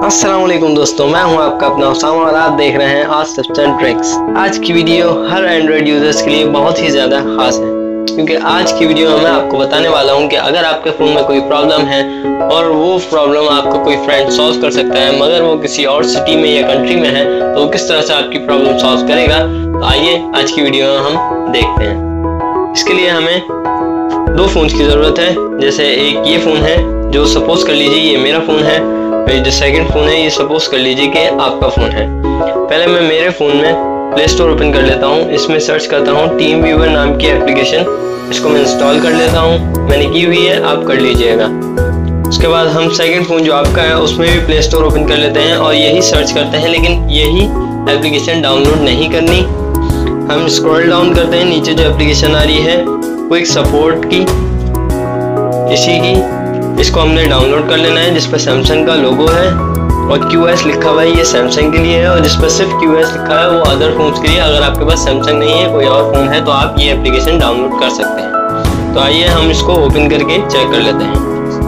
अस्सलाम वालेकुम दोस्तों, मैं हूं आपका अपना उसामा और आप देख रहे हैं आज टिप्स एंड ट्रिक्स। आज की वीडियो हर एंड्रॉइड यूजर्स के लिए बहुत ही ज़्यादा खास है, क्योंकि आज की वीडियो में मैं आपको बताने वाला हूं कि अगर आपके फ़ोन में कोई प्रॉब्लम है और वो प्रॉब्लम आपका कोई फ्रेंड सॉल्व कर सकता है मगर वो किसी और सिटी में या कंट्री में है, तो वो किस तरह से आपकी प्रॉब्लम सॉल्व करेगा। तो आइए आज की वीडियो में हम देखते हैं। इसके लिए हमें दो फ़ोन की ज़रूरत है। जैसे एक ये फ़ोन है, जो सपोज कर लीजिए ये मेरा फ़ोन है, जो सेकंड फ़ोन है ये सपोज कर लीजिए कि आपका फ़ोन है। पहले मैं मेरे फ़ोन में प्ले स्टोर ओपन कर लेता हूँ, इसमें सर्च करता हूँ टीम व्यूवर नाम की एप्लीकेशन, इसको मैं इंस्टॉल कर लेता हूँ। मैंने की हुई है, आप कर लीजिएगा। उसके बाद हम सेकंड फ़ोन जो आपका है उसमें भी प्ले स्टोर ओपन कर लेते हैं और यही सर्च करते हैं, लेकिन यही एप्लीकेशन डाउनलोड नहीं करनी। हम स्क्रॉल डाउन करते हैं, नीचे जो एप्लीकेशन आ रही है क्विक सपोर्ट की, इसी की इसको हमने डाउनलोड कर लेना है, जिस पर सैमसंग का लोगो है और QS लिखा हुआ है, ये सैमसंग के लिए है। और जिस पर सिर्फ QS लिखा है वो अदर फोन्स के लिए। अगर आपके पास सैमसंग नहीं है, कोई और फ़ोन है, तो आप ये एप्लीकेशन डाउनलोड कर सकते हैं। तो आइए हम इसको ओपन करके चेक कर लेते हैं।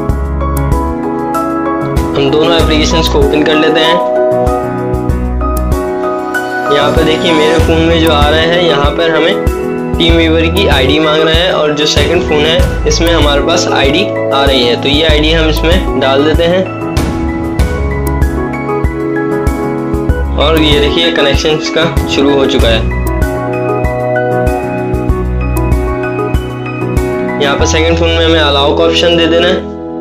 हम दोनों एप्लीकेशंस को ओपन कर लेते हैं। यहाँ पर देखिए मेरे फ़ोन में जो आ रहा है, यहाँ पर हमें टीम व्यूवर की आईडी मांग रहा है और जो सेकंड फ़ोन है इसमें हमारे पास आईडी आ रही है, तो ये आईडी हम इसमें डाल देते हैं। और ये देखिए कनेक्शन का शुरू हो चुका है। यहाँ पर सेकंड फ़ोन में हमें अलाउ का ऑप्शन दे देना है।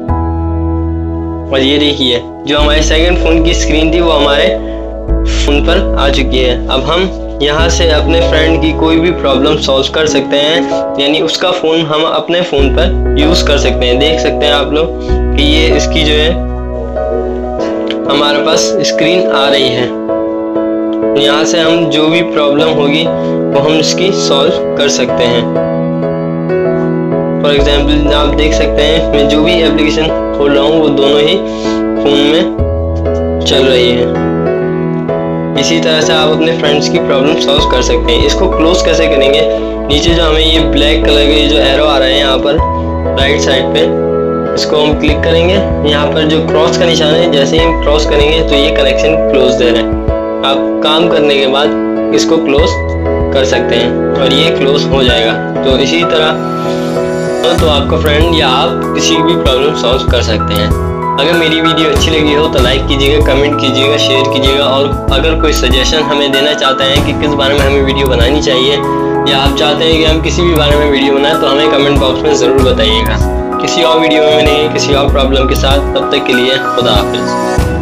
और ये देखिए जो हमारे सेकंड फ़ोन की स्क्रीन थी वो हमारे फ़ोन पर आ चुकी है। अब हम यहाँ से अपने फ्रेंड की कोई भी प्रॉब्लम सॉल्व कर सकते हैं, यानी उसका फ़ोन हम अपने फ़ोन पर यूज़ कर सकते हैं। देख सकते हैं आप लोग कि ये इसकी जो है हमारे पास स्क्रीन आ रही है। यहाँ से हम जो भी प्रॉब्लम होगी वो हम इसकी सॉल्व कर सकते हैं। फॉर एग्जाम्पल आप देख सकते हैं मैं जो भी एप्लीकेशन खोल रहा हूँ वो दोनों ही फ़ोन में चल रही है। इसी तरह से आप अपने फ्रेंड्स की प्रॉब्लम सॉल्व कर सकते हैं। इसको क्लोज कैसे करेंगे, नीचे जो हमें ये ब्लैक कलर के जो एरो आ रहे हैं यहाँ पर राइट साइड पे, इसको हम क्लिक करेंगे। यहाँ पर जो क्रॉस का निशान है, जैसे ही हम क्रॉस करेंगे तो ये कनेक्शन क्लोज दे रहे हैं। आप काम करने के बाद इसको क्लोज कर सकते हैं और ये क्लोज हो जाएगा। तो इसी तरह तो आपका फ्रेंड या आप किसी भी प्रॉब्लम सॉल्व कर सकते हैं। अगर मेरी वीडियो अच्छी लगी हो तो लाइक कीजिएगा, कमेंट कीजिएगा, शेयर कीजिएगा। और अगर कोई सजेशन हमें देना चाहते हैं कि किस बारे में हमें वीडियो बनानी चाहिए या आप चाहते हैं कि हम किसी भी बारे में वीडियो बनाएं, तो हमें कमेंट बॉक्स में ज़रूर बताइएगा। किसी और वीडियो में मिलेंगे किसी और प्रॉब्लम के साथ, तब तक के लिए खुदा हाफिज़।